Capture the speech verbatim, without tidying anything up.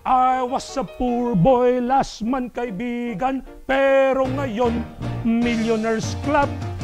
I was a poor boy, last man kaibigan, pero ngayon, Millionaires Club.